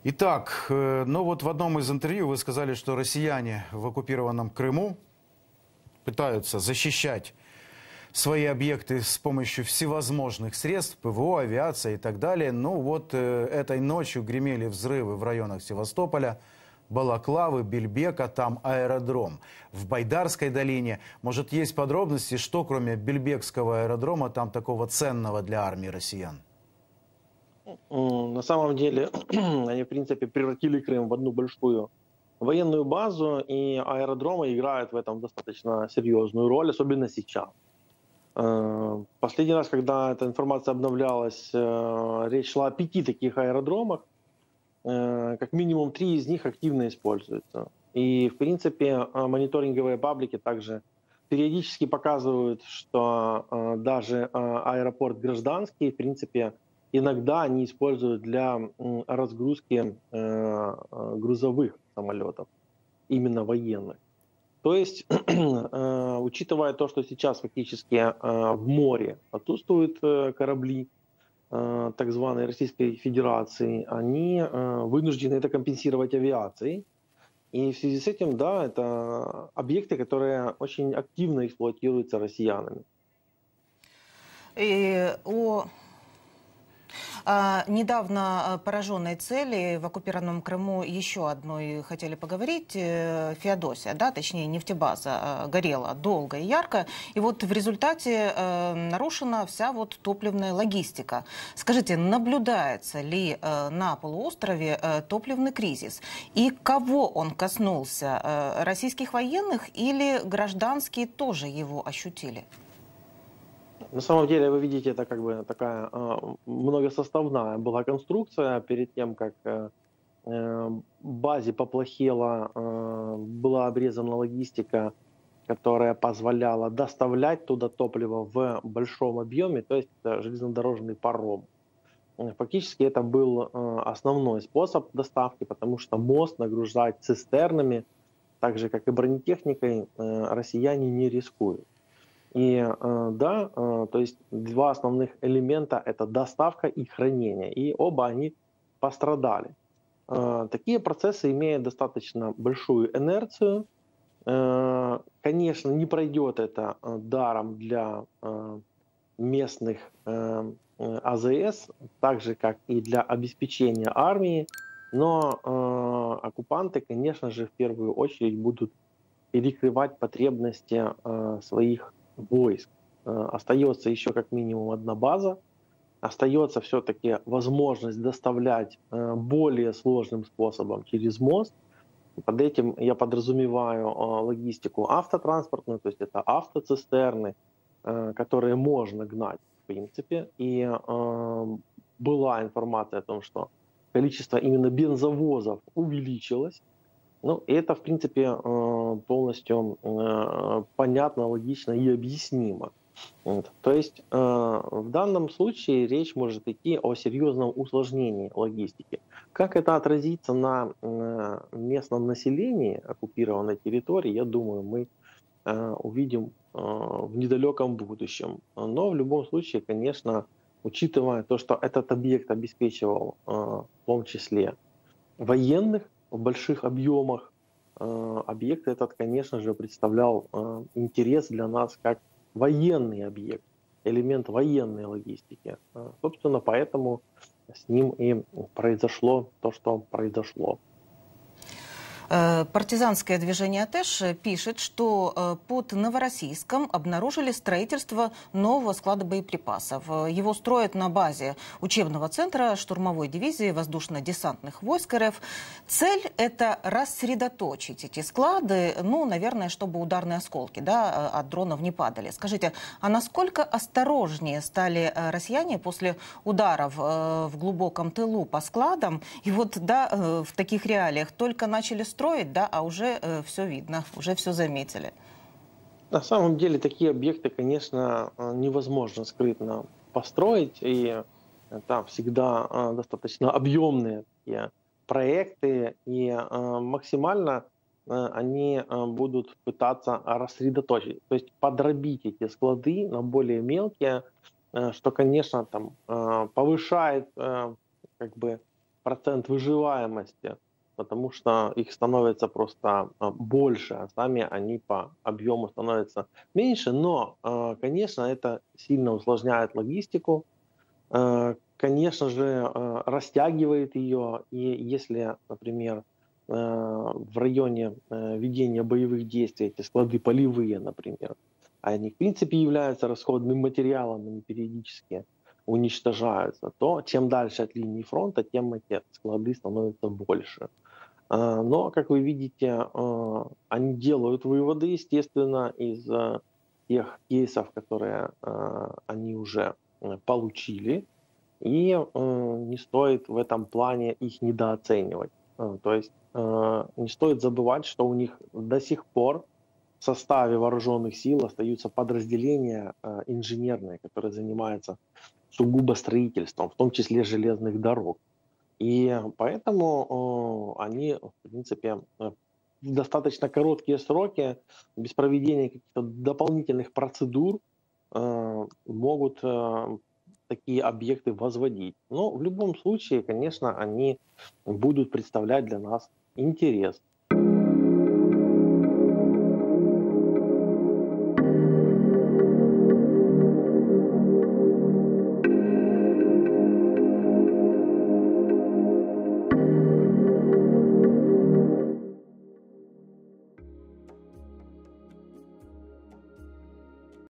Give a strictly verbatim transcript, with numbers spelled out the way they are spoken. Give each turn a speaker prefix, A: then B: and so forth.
A: Итак, э, ну вот в одном из интервью вы сказали, что россияне в оккупированном Крыму пытаются защищать свои объекты с помощью всевозможных средств, ПВО, авиация и так далее. Ну вот э, этой ночью гремели взрывы в районах Севастополя, Балаклавы, Бельбека, там аэродром. В Байдарской долине. Может, есть подробности, что кроме Бельбекского аэродрома там такого ценного для армии россиян?
B: На самом деле, они, в принципе, превратили Крым в одну большую военную базу, и аэродромы играют в этом достаточно серьезную роль, особенно сейчас. Э, Последний раз, когда эта информация обновлялась, э, речь шла о пяти таких аэродромах. Э, Как минимум три из них активно используются. И, в принципе, э, мониторинговые паблики также периодически показывают, что э, даже э, аэропорт Гражданский, в принципе, иногда они используют для м, разгрузки э, э, грузовых самолетов, именно военных. То есть, э, учитывая то, что сейчас фактически э, в море отсутствуют э, корабли э, так званой Российской Федерации, они э, вынуждены это компенсировать авиацией. И в связи с этим, да, это объекты, которые очень активно эксплуатируются россиянами.
C: И о а, недавно а, пораженной цели в оккупированном Крыму еще одной хотели поговорить. Э, Феодосия, да, точнее нефтебаза, а, горела долго и ярко. И вот в результате э, нарушена вся вот топливная логистика. Скажите, наблюдается ли э, на полуострове э, топливный кризис? И кого он коснулся? Э, российских военных или гражданские тоже его ощутили?
B: На самом деле, вы видите, это как бы такая э, многосоставная была конструкция. Перед тем, как э, э, базе поплохело, э, была обрезана логистика, которая позволяла доставлять туда топливо в большом объеме, то есть это железнодорожный паром. Э, Фактически это был э, основной способ доставки, потому что мост нагружать цистернами, так же как и бронетехникой, э, россияне не рискуют. И э, да, э, то есть два основных элемента — это доставка и хранение, и оба они пострадали. Э, Такие процессы имеют достаточно большую инерцию. Э, Конечно, не пройдет это э, даром для э, местных э, э, АЗС, так же как и для обеспечения армии, но э, оккупанты, конечно же, в первую очередь будут перекрывать потребности э, своих войск. Э, остается еще как минимум одна база, остается все-таки возможность доставлять э, более сложным способом через мост. И под этим я подразумеваю э, логистику автотранспортную, то есть это автоцистерны, э, которые можно гнать в принципе. И э, была информация о том, что количество именно бензовозов увеличилось. Ну, и это, в принципе, э, полностью э, понятно, логично и объяснимо. Вот. То есть э, в данном случае речь может идти о серьезном усложнении логистики. Как это отразится на э, местном населении оккупированной территории, я думаю, мы э, увидим э, в недалеком будущем. Но в любом случае, конечно, учитывая то, что этот объект обеспечивал э, в том числе военных в больших объемах, э, объект этот, конечно же, представлял э, интерес для нас как военный объект, элемент военной логистики. Э, Собственно, поэтому с ним и произошло то, что произошло.
C: Э, Партизанское движение ТЭШ пишет, что э, под Новороссийском обнаружили строительство нового склада боеприпасов. Э, Его строят на базе учебного центра штурмовой дивизии воздушно-десантных войск РФ. Цель – это рассредоточить эти склады, ну, наверное, чтобы ударные осколки, да, от дронов не падали. Скажите, а насколько осторожнее стали э, россияне после ударов э, в глубоком тылу по складам? И вот, да, э, в таких реалиях только начали строить, да, а уже э, все видно, уже все заметили.
B: На самом деле такие объекты, конечно, э, невозможно скрытно построить, и там всегда э, достаточно объемные такие проекты, и э, максимально э, они э, будут пытаться рассредоточить, то есть подробить эти склады на более мелкие, э, что, конечно, там э, повышает э, как бы процент выживаемости, потому что их становится просто а, больше, а сами они по объему становятся меньше. Но, а, конечно, это сильно усложняет логистику, а, конечно же, а, растягивает ее. И если, например, а, в районе а, ведения боевых действий эти склады полевые, например, а они в принципе являются расходным материалом, они периодически уничтожаются, то чем дальше от линии фронта, тем эти склады становятся больше. А, Но, как вы видите, а, они делают выводы, естественно, из а, тех кейсов, которые а, они уже э, получили, и э, не стоит в этом плане их недооценивать. А, То есть э, не стоит забывать, что у них до сих пор в составе вооруженных сил остаются подразделения э, инженерные, которые занимаются сугубо строительством, в том числе железных дорог. И поэтому э, они, в принципе, э, в достаточно короткие сроки, без проведения каких-то дополнительных процедур, э, могут э, такие объекты возводить. Но в любом случае, конечно, они будут представлять для нас интерес.